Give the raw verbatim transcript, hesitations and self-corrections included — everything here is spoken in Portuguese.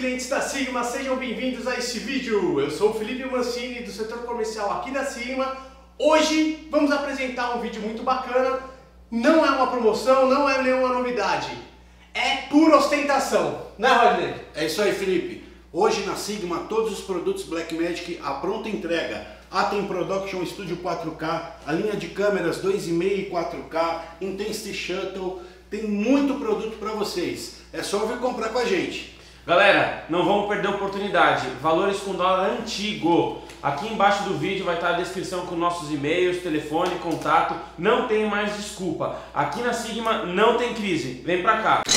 clientes da Sigma, sejam bem-vindos a este vídeo. Eu sou o Felipe Mancini do setor comercial aqui da Sigma. Hoje vamos apresentar um vídeo muito bacana. Não é uma promoção, não é nenhuma novidade. É pura ostentação, né, Rodney? É isso aí, Felipe. Hoje na Sigma todos os produtos Blackmagic à pronta entrega. Atem Production Studio quatro K, a linha de câmeras dois e meio e quatro K, Intensity Shuttle, tem muito produto para vocês. É só vir comprar com a gente. Galera, não vamos perder a oportunidade. Valores com dólar antigo. Aqui embaixo do vídeo vai estar a descrição com nossos e-mails, telefone, contato. Não tem mais desculpa. Aqui na Sigma não tem crise. Vem pra cá.